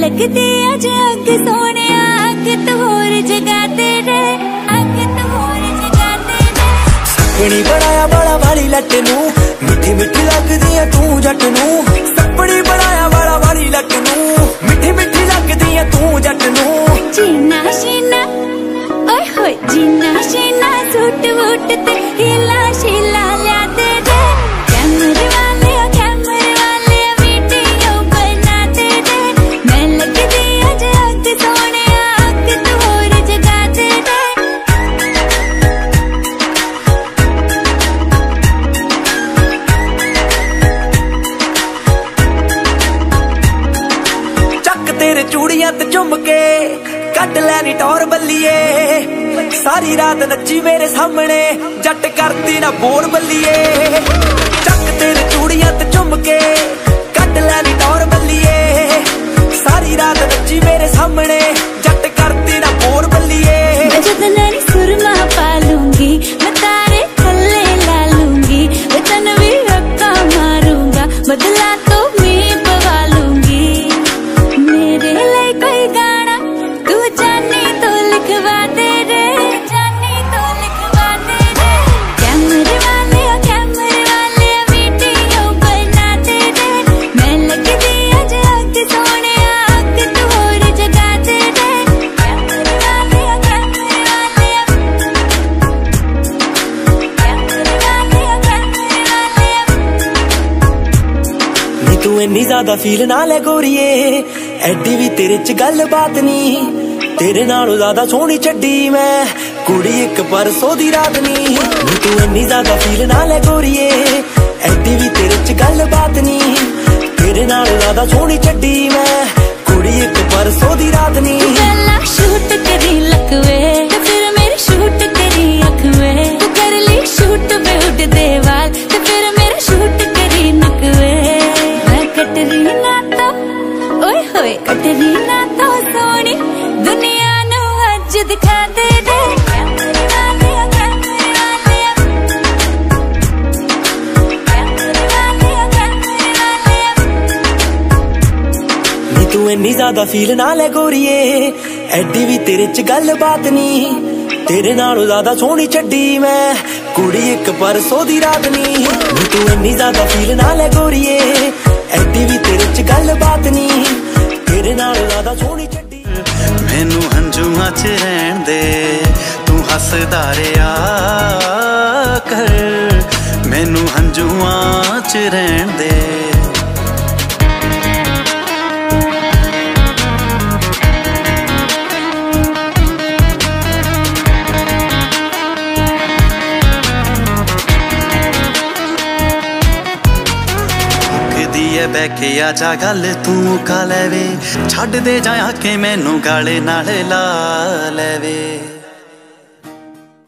लगदी अज अग सोने अग तो होर जगा दे रे, अग तो होर जगा दे रे। सपनी बनाया वाला वाली लट नू, मिठी मिठी लगदी है तू जट नू। सपनी बनाया वाला वाली लट नू, मिठी मिठी लगदी है तू जट नू। जीना शीना ओए होए जीना शीना सूट वूट ते हिला शीला लिया दे रे। कैमरे वाले वीडियो बना दे रे। मैं लगदी अज अग सोने अग तो होर जगा दे रे। चक तेरे चूड़ियां ते झुमके कट लैनी टौर बल्लिए। सारी रात नच्ची मेरे सामने जट करती ना बोर बल्लिए। चक तेरे चूड़ियां ते झुमके कट लैनी टौर बल्लिए। सारी रात नच्ची मेरे सामने जट करती ना बोर बल्लिए। मैं जतन सुरमा पा लूंगी, मैं तारे थल्ले ला लूंगी। वचन भी रक्का मारूंगा, बदला तो मैं पवा लूंगी। मेरे लिए कोई गाना तू जानी तो लिखवा दे रे, जानी तो लिखवा दे रे। कैमरे वाले वीडियो बना दे रे। मैं लगदी अज अग सोने अग तो होर जगा दे रे। कैमरे वाले नी तू इन्नी ज्यादा फील ना ले गोरीए, एडी भी तेरे च गल बात नी। तेरे नालों ज्यादा सोहनी छड्डी मैं कुड़ी एक परसों दी रात नी। नी तू इन्नी ज्यादा फील ना ले गोरीए, एडी भी तेरे च गल बात नी। तेरे नालों ज्यादा सोहनी छड्डी मैं कुड़ी एक परसों दी रात नी। पहला शूट करी लकवे ते फिर मेरी शूट करी अखवे। तू कर ली शूट पे उड़दे वाल ते फिर मेरा शूट करी नकवे। मैं कटरीना तो ओए होए कटरीना तो सोनी दुनिया नू अज दिखा दे रे। नी तू इन्नी ज्यादा फील ना ले गोरीए, एडी भी तेरे च गल बात नी। तेरे नालों ज्यादा सोहनी छड्डी मैं कुड़ी एक परसों दी रात नी। नी तू इन्नी ज्यादा फील ना ले गोरीए, एडी भी तेरे च गल बात नी। तेरे नालों ज्यादा सोहनी छड्डी। मैनू हंझूआं च रहन दे तू हसदा रिया कर। मैनू हंझूआं च रहन दे। बह के आजा गल तू का लैवे, छड्ड दे जाया के मैनू गाले नाल ला लैवे।